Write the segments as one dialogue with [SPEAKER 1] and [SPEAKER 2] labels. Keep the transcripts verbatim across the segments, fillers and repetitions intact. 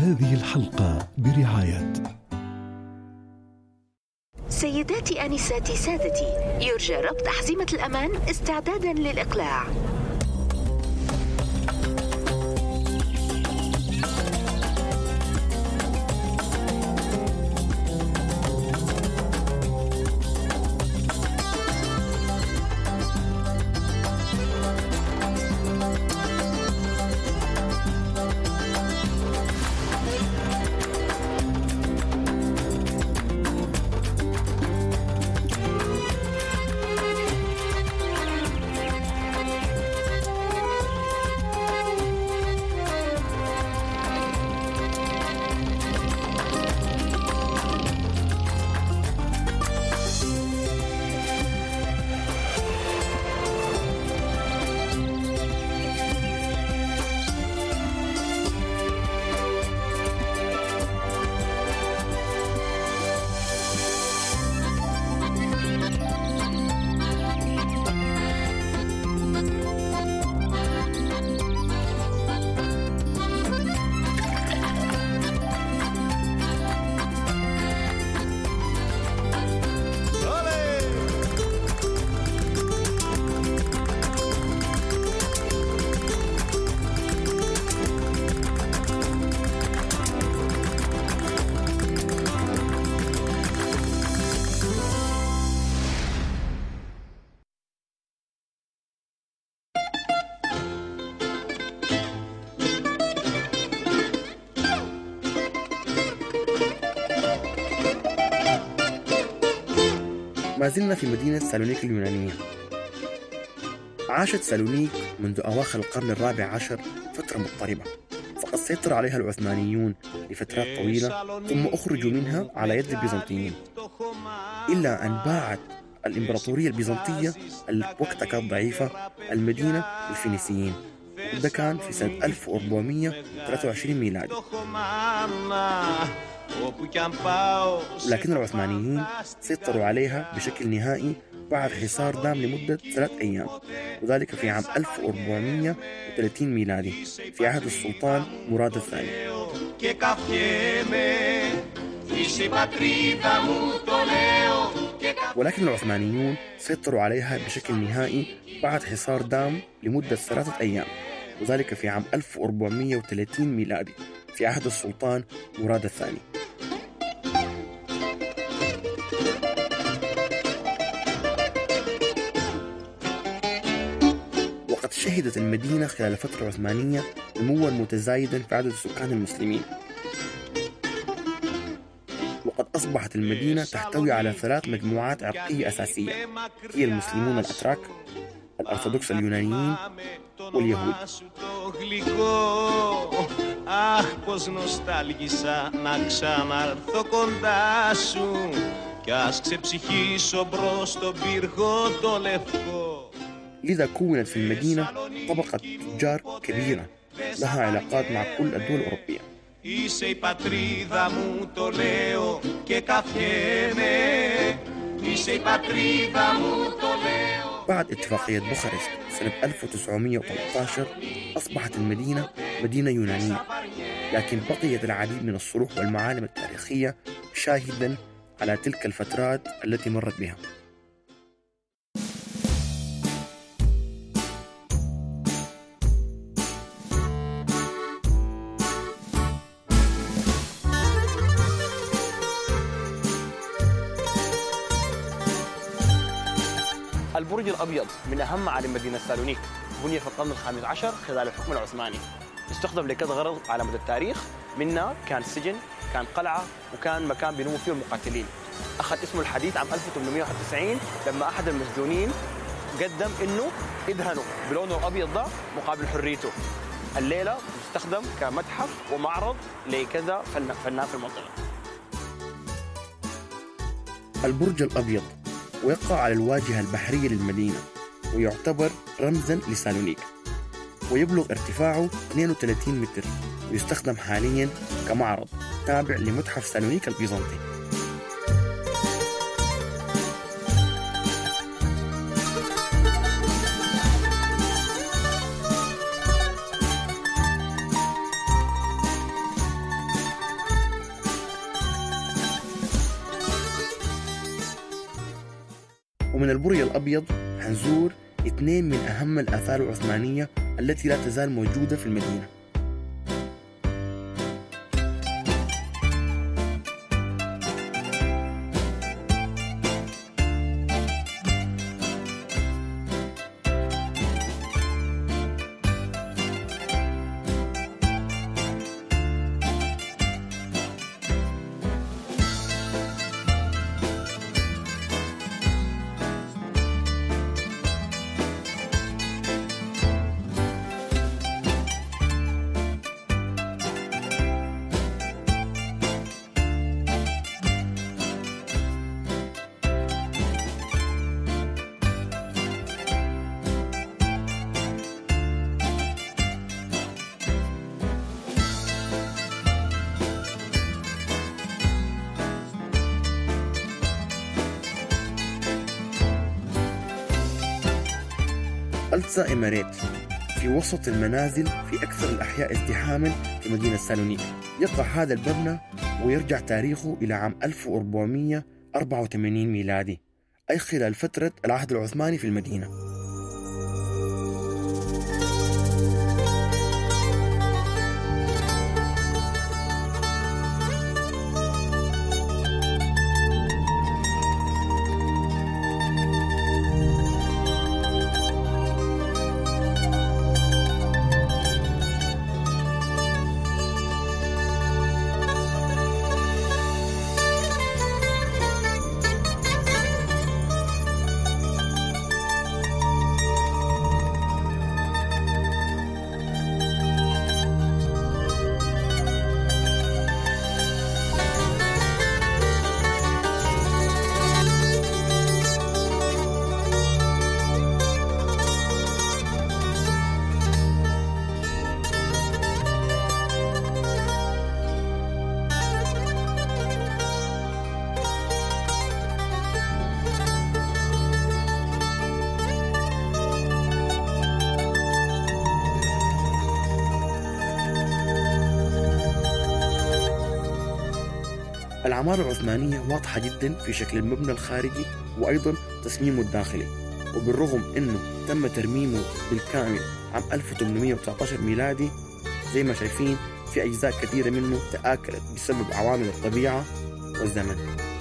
[SPEAKER 1] هذه الحلقة برعاية
[SPEAKER 2] سيداتي أنساتي سادتي، يرجى ربط أحزمة الأمان استعدادا للإقلاع.
[SPEAKER 3] ما زلنا في مدينة سالونيك اليونانية. عاشت سالونيك منذ أواخر القرن الرابع عشر فترة مضطربة، فقد سيطر عليها العثمانيون لفترات طويلة ثم أخرجوا منها على يد البيزنطيين، إلا أن باعت الإمبراطورية البيزنطية وقتها كانت ضعيفة المدينة للفينيسيين، وده كان في سنة ألف وأربعمائة وثلاثة وعشرين ميلادي. لكن العثمانيين سيطروا عليها بشكل نهائي بعد حصار دام لمدة ثلاث أيام، وذلك في عام ألف وأربعمائة وثلاثين ميلادي في عهد السلطان مراد الثاني. ولكن العثمانيون سيطروا عليها بشكل نهائي بعد حصار دام لمدة ثلاثة أيام، وذلك في عام ألف وأربعمائة وثلاثين ميلادي في عهد السلطان مراد الثاني. وقد شهدت المدينة خلال الفترة العثمانية نمواً متزايداً في عدد السكان المسلمين، وقد أصبحت المدينة تحتوي على ثلاث مجموعات عرقية أساسية، هي المسلمون الأتراك، الأرثوذكس اليونانيين، واليهود. Αχ, πως νοστάλγησα να ξαναρθώ κοντά σου κι ας ξεψυχήσω μπρος στον πύργο το λευκό. لذا كونت في المدينة طبقة تجار كبيرة لها علاقات مع كل الدول الأوروبية. Είσαι η πατρίδα μου το λέω και καφιέμαι. Είσαι η πατρίδα μου το λέω. بعد اتفاقية بوخارست سنة ألف وتسعمائة وثلاثة عشر أصبحت المدينة مدينة يونانية، لكن بقيت العديد من الصروح والمعالم التاريخية شاهداً على تلك الفترات التي مرت بها. البرج الأبيض من أهم معالم مدينة سالونيك، بني في القرن الخامس عشر خلال الحكم العثماني، استخدم لكذا غرض على مدى التاريخ، منها كان سجن، كان قلعة، وكان مكان بينوموا فيه المقاتلين. أخذ اسمه الحديث عام ألف وثمانمائة وواحد وتسعين لما أحد المسجونين قدم إنه ادهنوا بلونه الأبيض ده مقابل حريته. الليلة مستخدم كمتحف ومعرض لكذا فنان في المنطقة. البرج الأبيض ويقع على الواجهة البحرية للمدينة، ويعتبر رمزاً لسالونيك، ويبلغ ارتفاعه اثنين وثلاثين متر، ويستخدم حالياً كمعرض تابع لمتحف سالونيك البيزنطي.
[SPEAKER 4] ومن البري الأبيض هنزور اثنين من أهم الآثار العثمانية التي لا تزال موجودة في المدينة. قلصة إمارات في وسط المنازل في أكثر الأحياء ازدحاما في مدينة سالونيك. يقع هذا المبنى ويرجع تاريخه إلى عام ألف وأربعمائة وأربعة وثمانين ميلادي، أي خلال فترة العهد العثماني في المدينة. العمارة العثمانية واضحة جدا في شكل المبنى الخارجي وأيضا تصميمه الداخلي، وبالرغم أنه تم ترميمه بالكامل عام ألف وثمانمائة وتسعة عشر ميلادي، زي ما شايفين في أجزاء كثيرة منه تآكلت بسبب عوامل الطبيعة والزمن.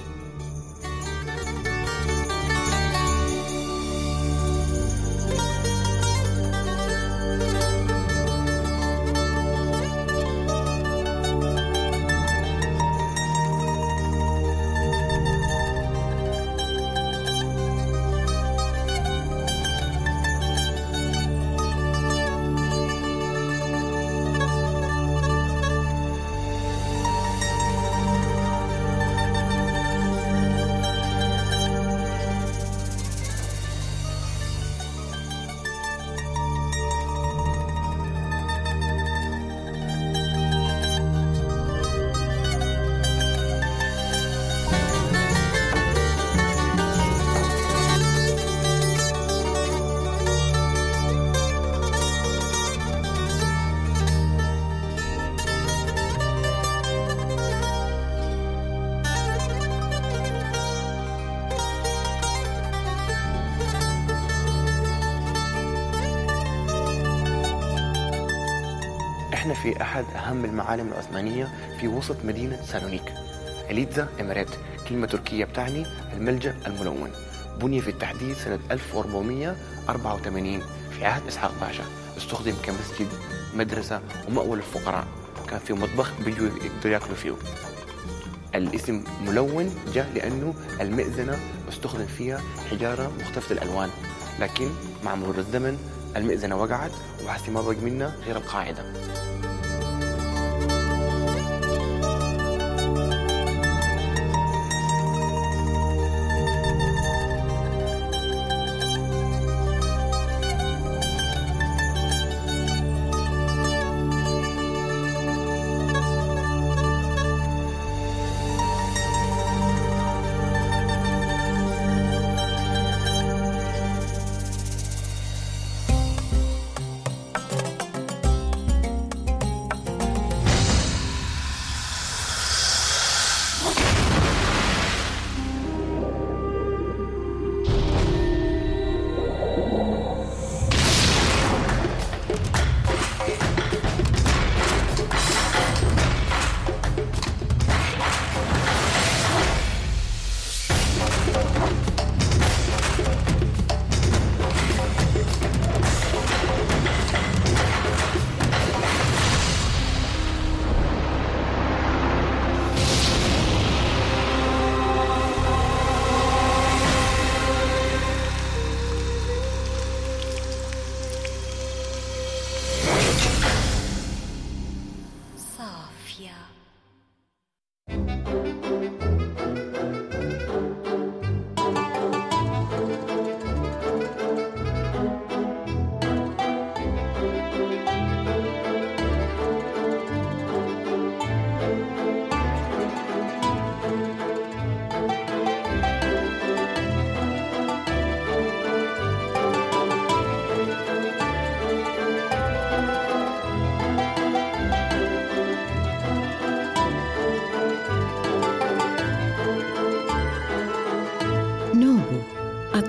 [SPEAKER 4] احنا في احد اهم المعالم العثمانية في وسط مدينة سالونيك. إليتزا إمارات كلمة تركية بتعني الملجأ الملون. بني في التحديث سنة ألف وأربعمائة وأربعة وثمانين في عهد إسحاق باشا. استخدم كمسجد، مدرسة، ومأوى للفقراء. كان فيه مطبخ بيجوا يقدروا ياكلوا فيه. الاسم ملون جاء لأنه المئذنة استخدم فيها حجارة مختلفة الألوان، لكن مع مرور الزمن المئذنة وقعت وحسي ما بقى منها غير القاعدة.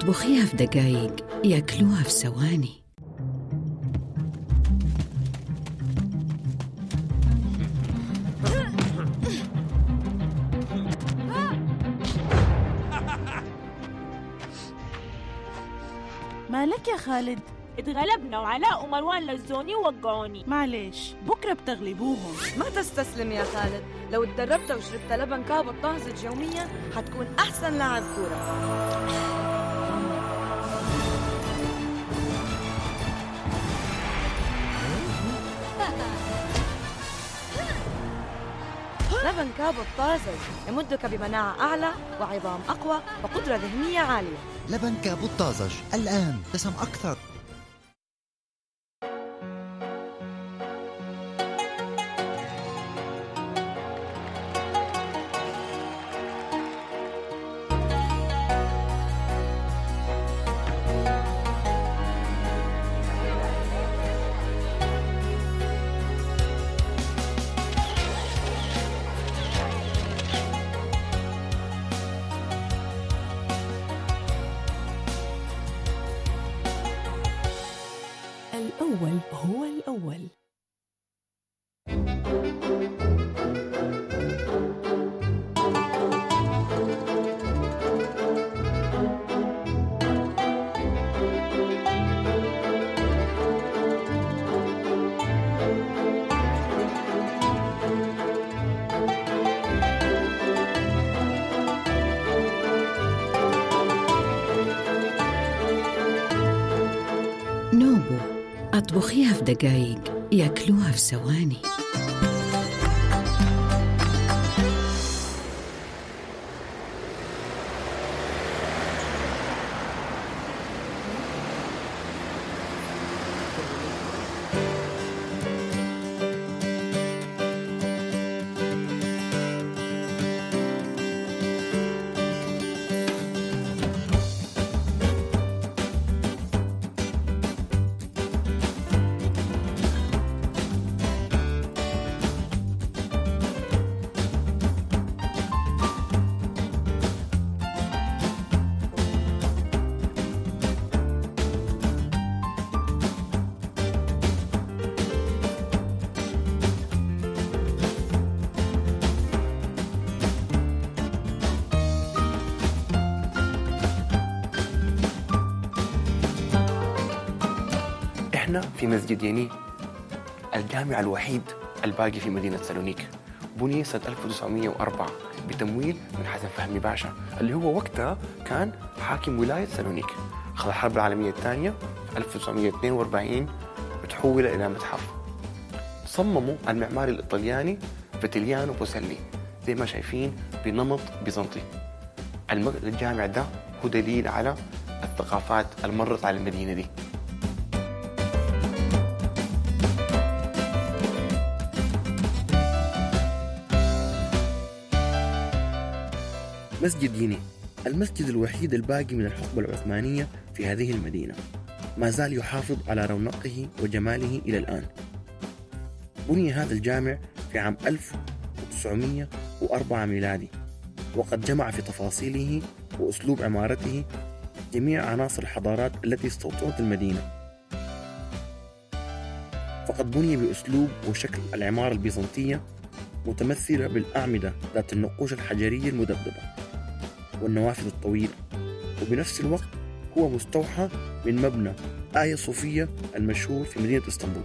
[SPEAKER 5] أطبخيها في دقايق ياكلوها في ثواني.
[SPEAKER 6] مالك يا خالد؟
[SPEAKER 7] اتغلبنا وعلاء ومروان لزوني ووقعوني.
[SPEAKER 6] معلش بكرة بتغلبوهم.
[SPEAKER 8] ما تستسلم يا خالد، لو اتدربت وشربت لبن كابو الطازج يوميا حتكون أحسن لاعب كورة. لبن كابو الطازج يمدك بمناعة أعلى وعظام أقوى وقدرة ذهنية عالية.
[SPEAKER 9] لبن كابو الطازج الآن دسم أكثر.
[SPEAKER 6] الأول هو الأول.
[SPEAKER 5] نوبو، أطبخيها في دقايق ياكلوها في ثواني.
[SPEAKER 4] احنا في مسجد يني، الجامع الوحيد الباقي في مدينة سالونيك. بني سنة ألف وتسعمئة وأربعة بتمويل من حسن فهمي باشا اللي هو وقتها كان حاكم ولاية سالونيك. خلال الحرب العالمية الثانية في ألف وتسعمئة واثنين وأربعين وتحول إلى متحف. صمموا المعماري الإيطالياني فيتيليانو بوسيلي زي ما شايفين بنمط بيزنطي. الجامع ده هو دليل على الثقافات اللي مرت على المدينة دي. مسجد يني المسجد الوحيد الباقي من الحقبة العثمانية في هذه المدينة، ما زال يحافظ على رونقه وجماله إلى الآن. بني هذا الجامع في عام ألف وتسعمئة وأربعة ميلادي، وقد جمع في تفاصيله وأسلوب عمارته جميع عناصر الحضارات التي استوطنت المدينة. فقد بني بأسلوب وشكل العمارة البيزنطية متمثلة بالأعمدة ذات النقوش الحجرية المدببة والنوافذ الطويلة، وبنفس الوقت هو مستوحى من مبنى آيا صوفيا المشهور في مدينة اسطنبول.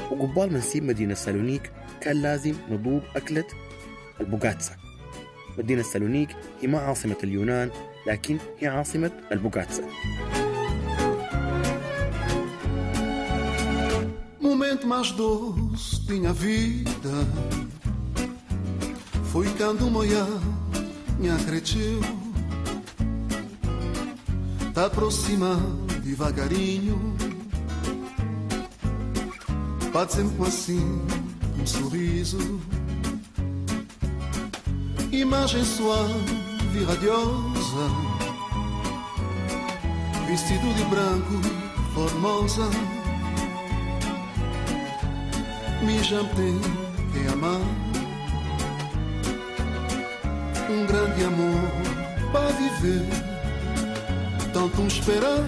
[SPEAKER 4] وقبال ما نسيب مدينة سالونيك كان لازم نذوق أكلة البوغاتسا. مدينة سالونيك هي ما عاصمة اليونان، لكن هي عاصمة البوغاتسا.
[SPEAKER 1] Momento mais doce tinha vida foi quando moia minha cresceu, tá aproximando devagarinho, bate sempre assim um sorriso, imagem suave e radiosa, vestido de branco, formosa. Me já tem que amar, um grande amor para viver, tanto esperar,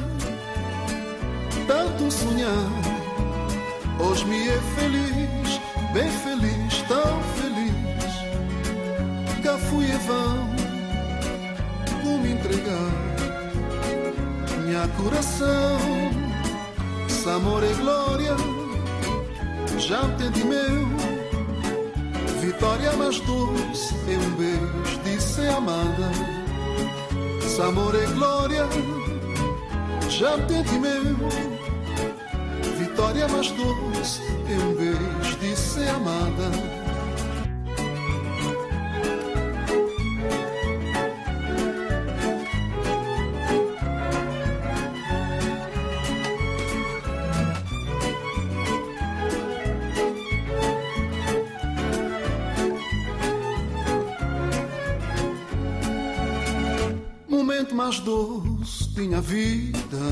[SPEAKER 1] tanto sonhar. Hoje me é feliz, bem feliz, tão feliz, que fui em vão por me entregar. Minha coração, esse amor é glória. Já entendi meu, vitória mais doce é um beijo de ser amada. Se amor é glória, já entendi meu, vitória mais doce é um beijo de ser amada. Mais doce tinha vida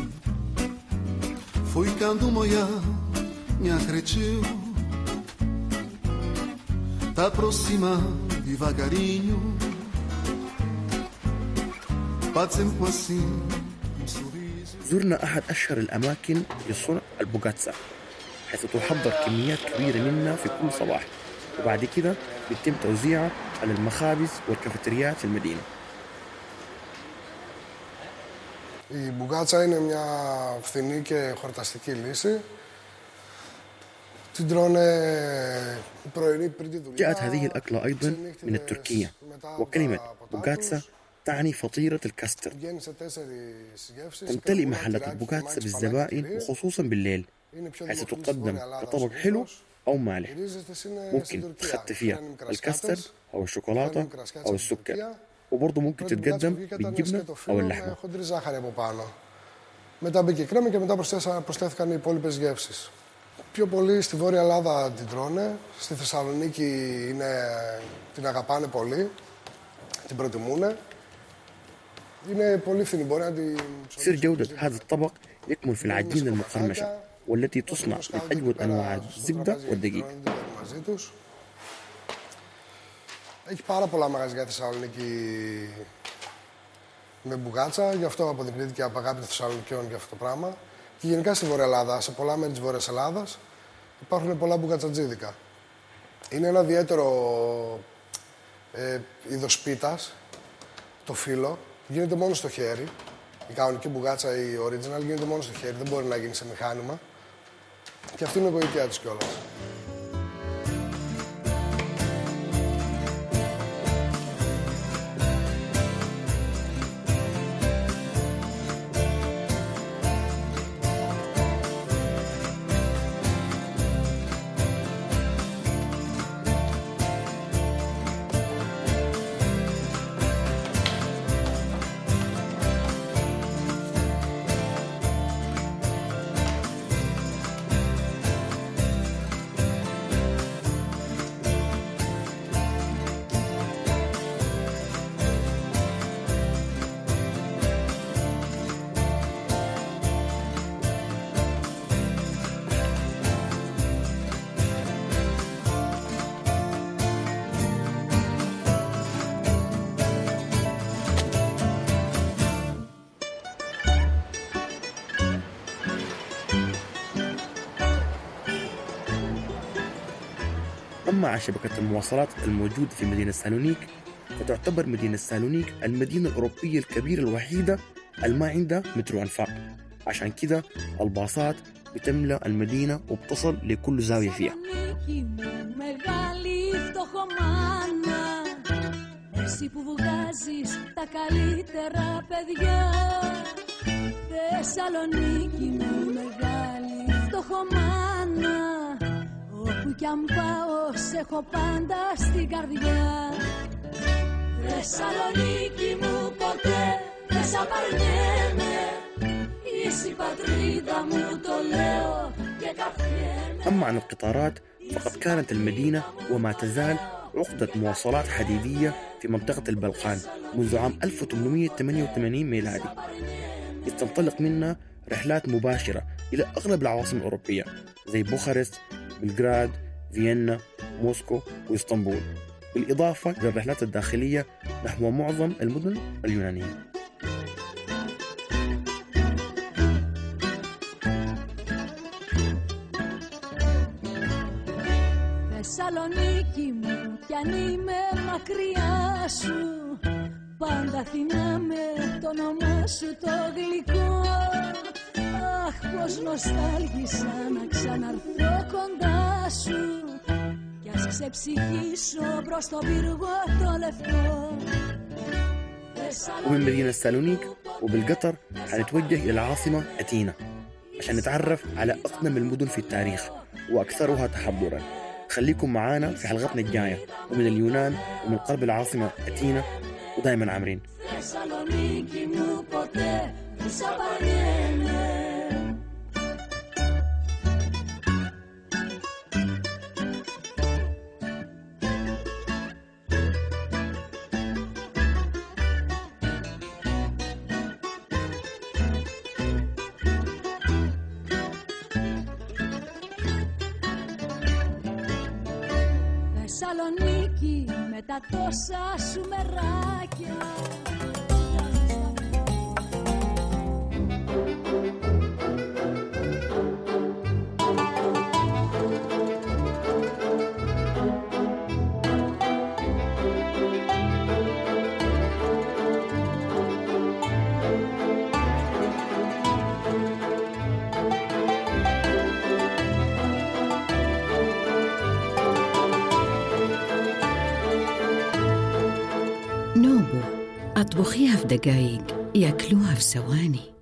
[SPEAKER 1] foi quando moia minha cresceu, tá aproximando devagarinho, bate sempre assim um sorriso.
[SPEAKER 4] زرنا أحد أشهر الأماكن لصنع البوغاتسا، حيث تحضر كميات كبيرة منها في كل صباح، وبعد كده بيتم توزيعها على المخابز والكافيتريات في المدينة.
[SPEAKER 10] Η μπουγάτσα είναι μια φθηνή και χορταστική λύση. Την τρώνε πρωινή πριν τη δουλειά.
[SPEAKER 4] جاءت هذه الأكلة أيضا من التركية، وكلمة بوغاتسا تعني فطيرة الكاستر. تمتلئ محلات البوغاتسا بالزبائن وخصوصا بالليل، حيث تقدم كطبق حلو أو مالح. ممكن تخطي فيها الكاستر أو الشوكولاتة أو السكر، وبرضه ممكن تتقدم بالجبنة أو اللحمة.
[SPEAKER 10] χοντρή ζάχαρη από πάνω. Μετά μπήκε κρέμα και μετά προσθέθηκαν οι υπόλοιπες γεύσεις. Πιο πολύ στη Βόρεια Ελλάδα την τρώνε. Στη Θεσσαλονίκη είναι, την αγαπάνε πολύ, την προτιμούν. Είναι πολύ φθηνή, μπορεί να την...
[SPEAKER 4] سر جودة هذا الطبق يكمن في العجينة المقرمشة والتي تصنع من أجود أنواع الزبدة والدقيق.
[SPEAKER 10] Έχει πάρα πολλά μαγαζιά στη Θεσσαλονίκη με μπουγάτσα, γι' αυτό αποδεικνύεται και η αγάπη των Θεσσαλονικιών για αυτό το πράγμα. Και γενικά στη Βόρεια Ελλάδα, σε πολλά μέρη της Βόρειας Ελλάδας, υπάρχουν πολλά μπουγατσατζίδικα. Είναι ένα ιδιαίτερο ε, είδος πίτας, το φύλλο, γίνεται μόνο στο χέρι. Η κανονική μπουγάτσα, η original, γίνεται μόνο στο χέρι, δεν μπορεί να γίνει σε μηχάνημα. Και αυτή είναι η γοητεία της κιόλας.
[SPEAKER 4] أما على شبكة المواصلات الموجودة في مدينة سالونيك، فتعتبر مدينة سالونيك المدينة الأوروبية الكبيرة الوحيدة اللي ما عندها مترو أنفاق. عشان كده الباصات بتملأ المدينة وبتصل لكل زاوية فيها.
[SPEAKER 11] Εσύ που βγάζεις τα καλύτερα παιδιά, Θεσσαλονίκη μου μεγάλη φτωχομάνα, όπου κι αν πάω σε έχω πάντα στην καρδιά. Θεσσαλονίκη μου ποτέ δεν σ' απαρνιέμαι, είσαι η πατρίδα μου το λέω και καφιέμαι.
[SPEAKER 4] أما عن القطارات فقد كانت المدينة وما تزال عقدة مواصلات حديدية في منطقة البلقان منذ عام ألف وثمانمئة وثمانية وثمانين ميلادي، إذ تنطلق منها رحلات مباشرة إلى أغلب العواصم الأوروبية زي بوخارست، بلغراد، فيينا، موسكو وإسطنبول، بالإضافة للرحلات الداخلية نحو معظم المدن اليونانية.
[SPEAKER 11] Θεσσαλονίκη μου κι αν είμαι μακριά σου, πάντα θυμάμαι το όνομά σου το γλυκό. Αχ, πως νοστάλγησα να ξαναρθώ κοντά σου, κι ας ξεψυχήσω προς το πύργο το λευκό.
[SPEAKER 4] ومن مدينة سالونيك وبالقطر حنتوجه إلى العاصمة أثينا عشان نتعرف على أقدم المدن في التاريخ وأكثرها تحضراً. خليكم معانا في حلقتنا الجاية ومن اليونان ومن قلب العاصمة أثينا ودايما عامرين.
[SPEAKER 11] Θεσσαλονίκη με τα τόσα σου μεράκια.
[SPEAKER 5] نوبو أطبخيها في دقايق ياكلوها في ثواني.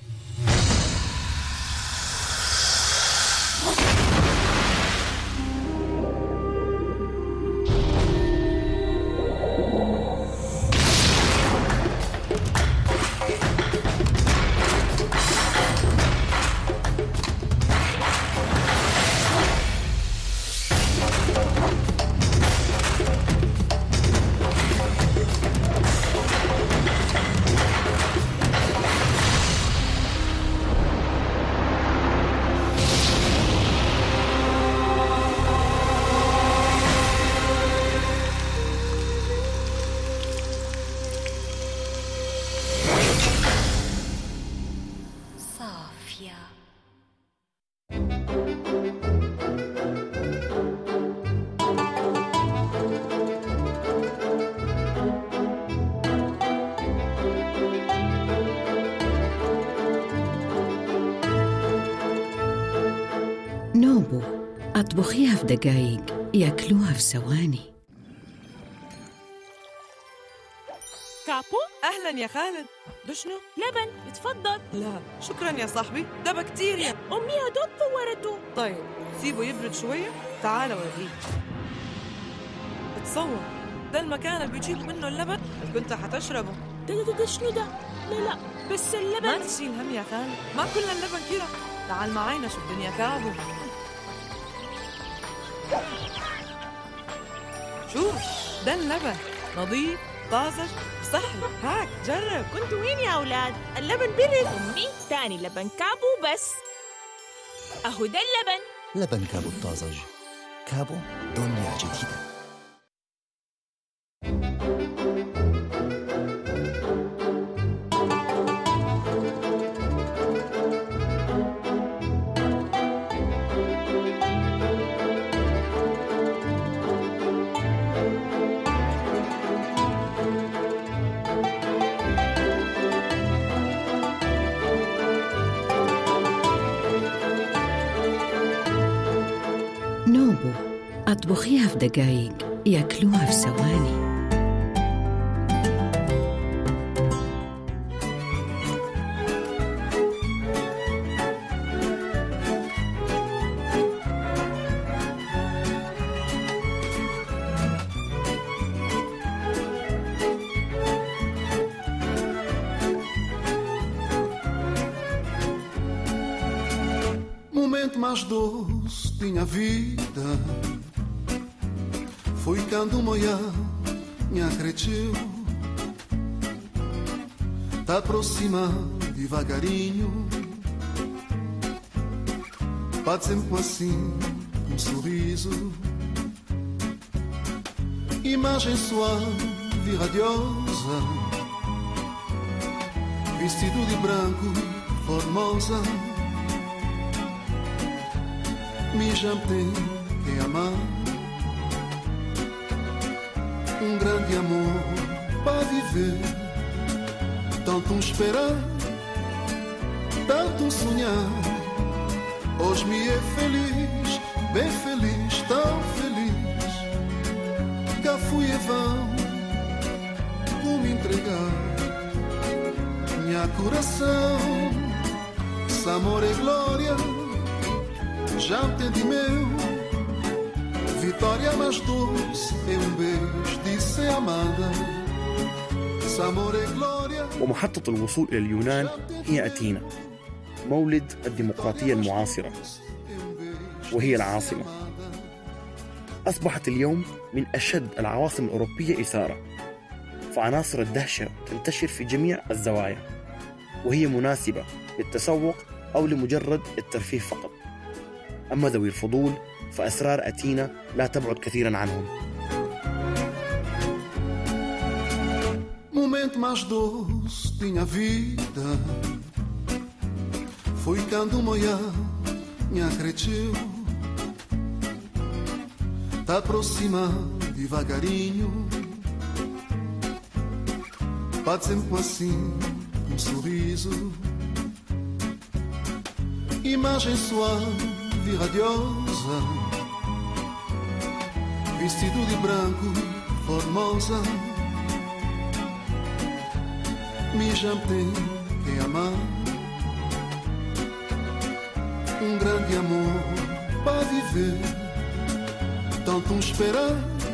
[SPEAKER 5] نوبو أطبخيها في دقايق ياكلوها في ثواني.
[SPEAKER 8] كابو أهلا يا خالد. ده شنو؟
[SPEAKER 7] لبن، اتفضل.
[SPEAKER 8] لا شكرا يا صاحبي، ده بكتيريا.
[SPEAKER 7] أمي هدوب فورته.
[SPEAKER 8] طيب سيبه يبرد شوية، تعال وريك. اتصور ده المكان اللي بيجيب منه اللبن اللي كنت حتشربه.
[SPEAKER 7] ده ده ده شنو ده؟ لا لا بس اللبن.
[SPEAKER 8] ما تشيل هم يا خالد، ما كل اللبن كده. تعال معانا شوف الدنيا كابو. شوف ده اللبن نظيف طازج صحي، هاك جرب.
[SPEAKER 7] كنتوا وين يا أولاد؟ اللبن برد. أمي تاني لبن كابو بس. أهو ده اللبن.
[SPEAKER 9] لبن كابو الطازج. كابو دنيا جديدة.
[SPEAKER 5] كابو، أطبخيها في دقايق ياكلوها في ثواني.
[SPEAKER 1] Mais doce tinha vida foi quando moia me acreditou, tá aproxima devagarinho, bate sempre assim um sorriso, imagem suave e radiosa, vestido de branco, formosa. Me já tem que amar, um grande amor para viver, tanto esperar, tanto sonhar. Hoje me é feliz, bem feliz, tão feliz, que fui em vão por me entregar minha coração, esse amor é glória. Já entendi meu, vitória mais doce é um beijo de ser amada. Amor é glória.
[SPEAKER 4] ومحطة الوصول إلى اليونان هي أثينا، مولد الديمقراطية المعاصرة، وهي العاصمة. أصبحت اليوم من أشد العواصم الأوروبية إثارة، فعناصر الدهشة تنتشر في جميع الزوايا، وهي مناسبة للتسوق أو لمجرد الترفيه فقط. أما ذوي الفضول فأسرار أثينا لا تبعد كثيرا عنهم.
[SPEAKER 1] Momento mais doce tinha vida foi quando moia me acreditou, tá aproxima devagarinho, bate sempre assim um sorriso, imagem suave e radiosa, vestido de branco, formosa. Me já tem que amar, um grande amor para viver, tanto esperar,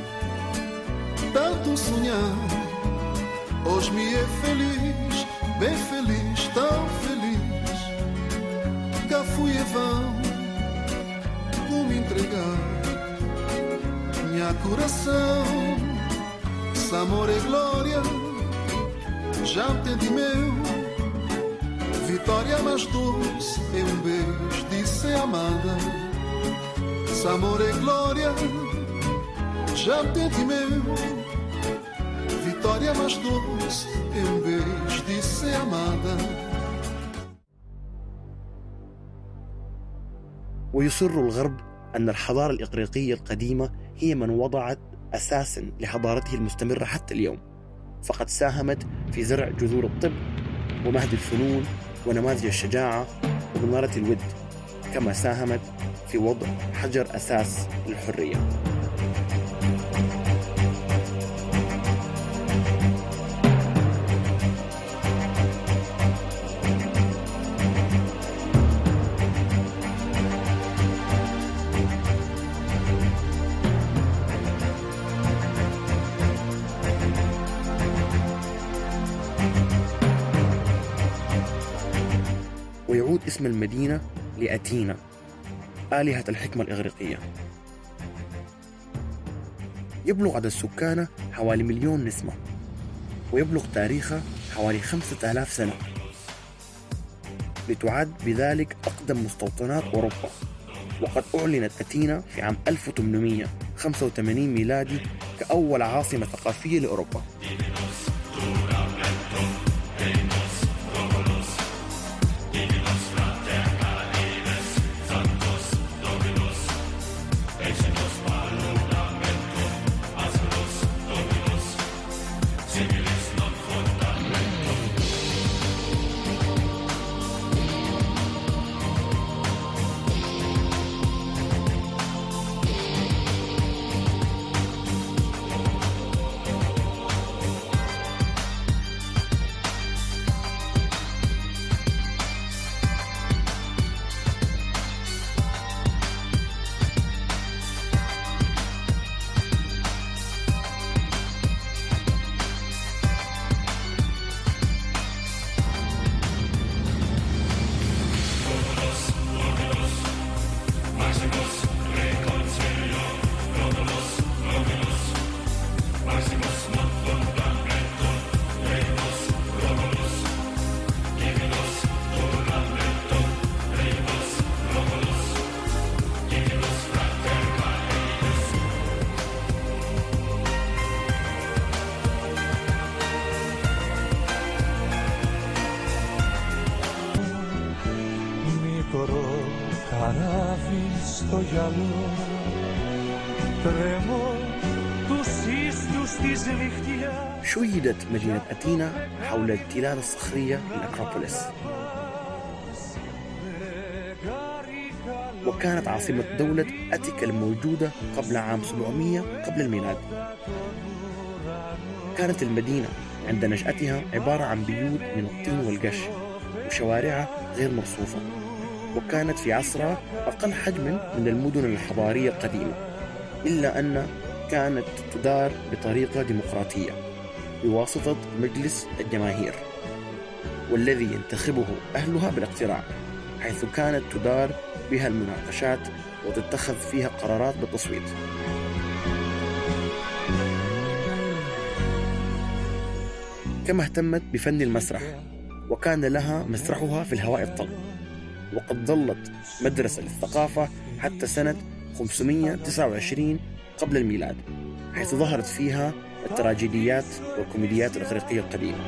[SPEAKER 1] tanto sonhar. Hoje me é feliz, bem feliz, tão feliz, que fui em vão por me entregar minha coração, esse amor é glória. Já entendi meu, vitória mais doce é um beijo de ser amada. Esse amor é glória. Já entendi meu, vitória mais doce é um beijo de ser amada.
[SPEAKER 4] ويصر الغرب أن الحضارة الإغريقية القديمة هي من وضعت أساساً لحضارته المستمرة حتى اليوم، فقد ساهمت في زرع جذور الطب ومهد الفنون ونماذج الشجاعة ومنارة الود، كما ساهمت في وضع حجر أساس للحرية. ويعود اسم المدينة لأثينا، آلهة الحكمة الإغريقية. يبلغ عدد سكانها حوالي مليون نسمة، ويبلغ تاريخها حوالي خمسة آلاف سنة، لتعد بذلك أقدم مستوطنات أوروبا. وقد أعلنت أثينا في عام ألف وثمانمئة وخمسة وثمانين ميلادي كأول عاصمة ثقافية لأوروبا. شيدت مدينة أثينا حول التلال الصخرية للأكروبوليس، وكانت عاصمة دولة أتيكا الموجودة قبل عام سبعمائة قبل الميلاد. كانت المدينة عند نشأتها عبارة عن بيوت من الطين والقش وشوارعها غير مرصوفة، وكانت في عصرها أقل حجماً من المدن الحضارية القديمة، إلا أن كانت تدار بطريقة ديمقراطية بواسطة مجلس الجماهير، والذي ينتخبه أهلها بالاقتراع، حيث كانت تدار بها المناقشات وتتخذ فيها قرارات بالتصويت. كما اهتمت بفن المسرح، وكان لها مسرحها في الهواء الطلق، وقد ظلت مدرسة للثقافة حتى سنة خمسمائة وتسعة وعشرين قبل الميلاد، حيث ظهرت فيها التراجيديات والكوميديات الإغريقية القديمة.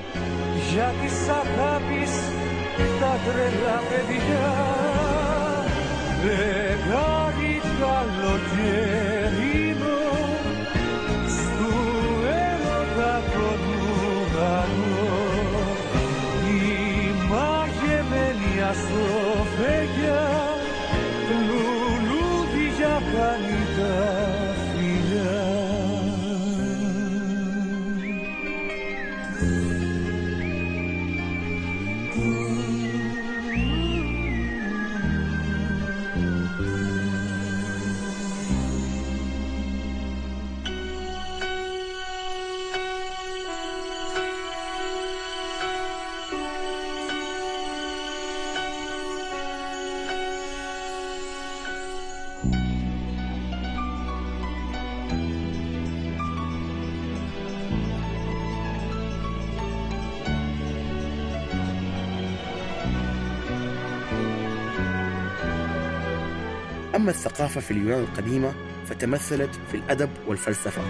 [SPEAKER 4] أما الثقافة في اليونان القديمة فتمثلت في الأدب والفلسفة،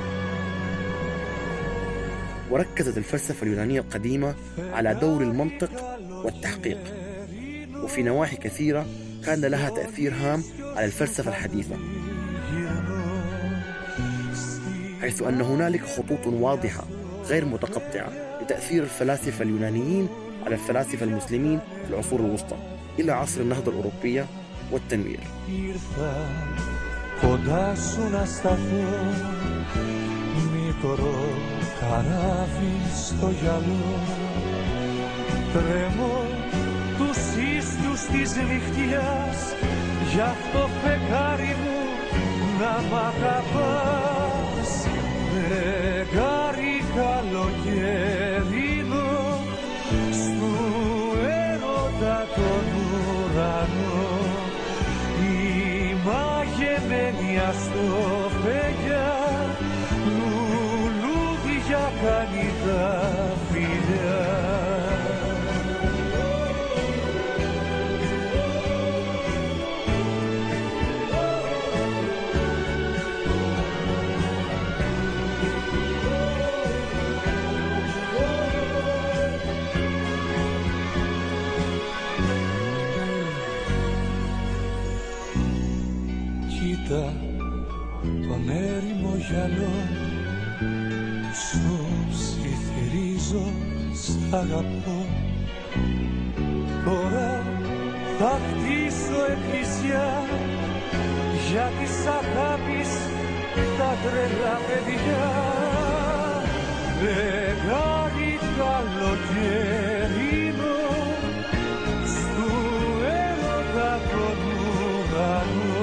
[SPEAKER 4] وركزت الفلسفة اليونانية القديمة على دور المنطق والتحقيق، وفي نواحي كثيرة كان لها تأثير هام على الفلسفة الحديثة، حيث أن هنالك خطوط واضحة غير متقطعة لتأثير الفلاسفة اليونانيين على الفلاسفة المسلمين في العصور الوسطى إلى عصر النهضة الأوروبية والتنوير.
[SPEAKER 12] Στο φεγγιά λουλούδια κάνει τα φιλιά. Κοίτα τον έρημο γυαλό, σου ψιθυρίζω, σ' αγαπώ. Τώρα θα χτίσω εκκλησιά για της αγάπης τα τρελά παιδιά. Φεγγάρι καλοκαιρινό στου έρωτα τον ουρανό.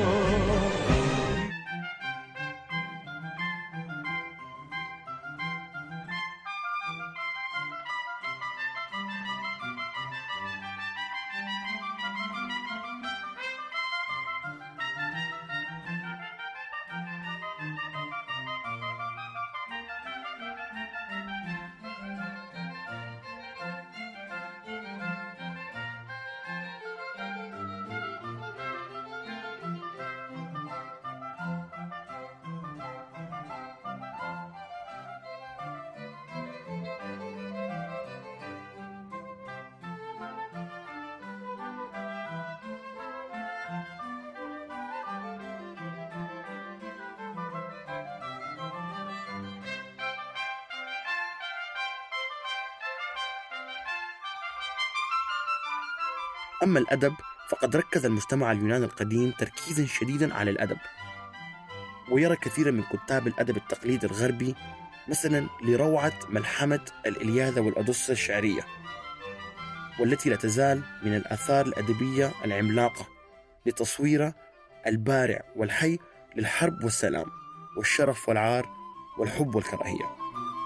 [SPEAKER 4] أما الأدب فقد ركز المجتمع اليوناني القديم تركيزا شديدا على الأدب، ويرى كثيرا من كتاب الأدب التقليدي الغربي مثلا لروعة ملحمة الإلياذة والأوديسة الشعرية، والتي لا تزال من الآثار الأدبية العملاقة لتصوير البارع والحي للحرب والسلام والشرف والعار والحب والكراهية.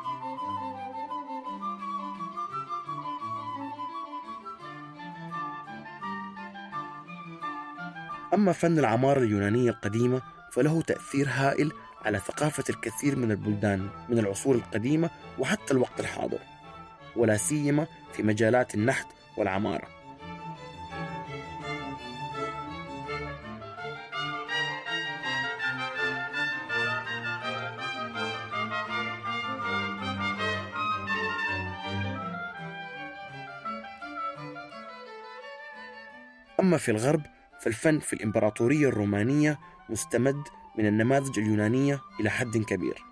[SPEAKER 4] أما فن العمارة اليونانية القديمة فله تأثير هائل على ثقافة الكثير من البلدان من العصور القديمة وحتى الوقت الحاضر، ولا سيما في مجالات النحت والعمارة. أما في الغرب فالفن في الإمبراطورية الرومانية مستمد من النماذج اليونانية إلى حد كبير،